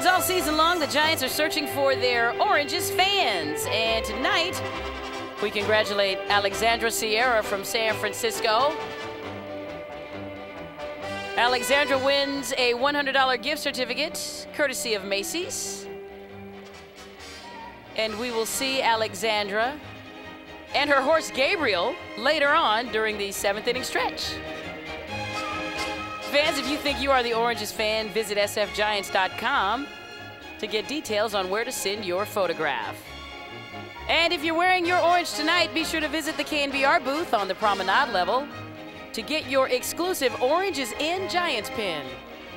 Fans, all season long, the Giants are searching for their Orangest fans. And tonight, we congratulate Alexandra Sierra from San Francisco. Alexandra wins a $100 gift certificate, courtesy of Macy's. And we will see Alexandra and her horse Gabriel later on during the 7th inning stretch. Fans, if you think you are the Orangest fan, visit sfgiants.com to get details on where to send your photograph. And if you're wearing your orange tonight, be sure to visit the KNBR booth on the promenade level to get your exclusive Oranges in Giants pin.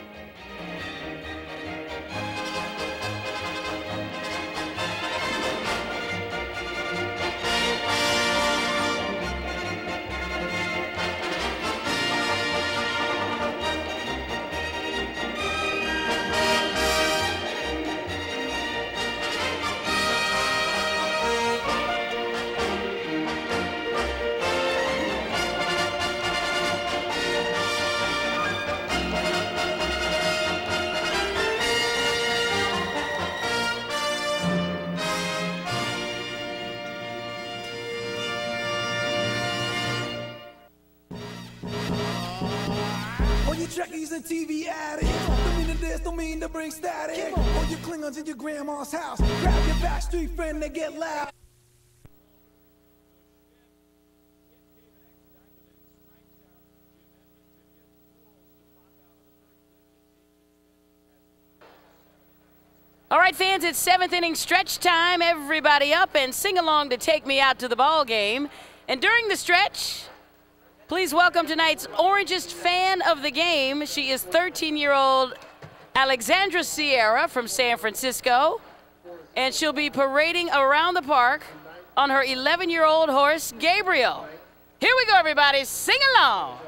Trekkies and TV addicts. Don't mean to this, don't mean to bring static. Or you Klingons in your grandma's house. Grab your backstreet friend and get loud. All right, fans, it's 7th inning stretch time. Everybody up and sing along to Take Me Out to the Ball Game. And during the stretch, please welcome tonight's Orangest fan of the game. She is 13-year-old Alexandra Sierra from San Francisco, and she'll be parading around the park on her 11-year-old horse, Gabriel. Here we go, everybody. Sing along.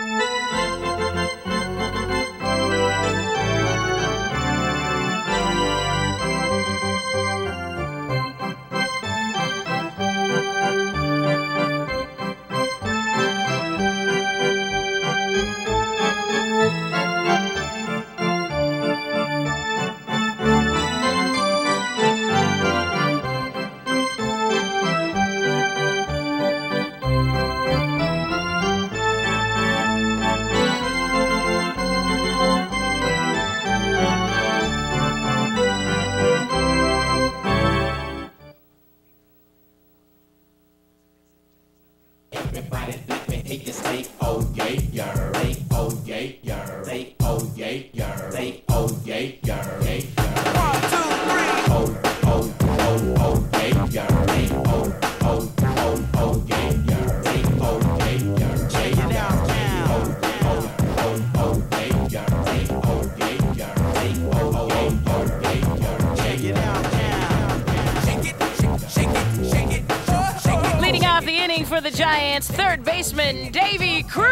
Everybody let me hear you say, oh yeah, yeah, say, oh yeah, yeah, say, oh yeah, yeah, say, oh yeah, yeah, yeah. 1, 2, 3. Oh, oh, oh, oh, yeah, yeah, say, oh, oh, oh, oh, yeah, yeah, say, oh yeah, yeah. Check it out now. Oh, oh, oh, yeah, yeah, say, oh yeah, yeah, say, oh, oh, oh, yeah, yeah. Check it out now. Shake it, shake it, shake it, shake it. Leading off the inning for the Giants, third baseman Davy Cruz.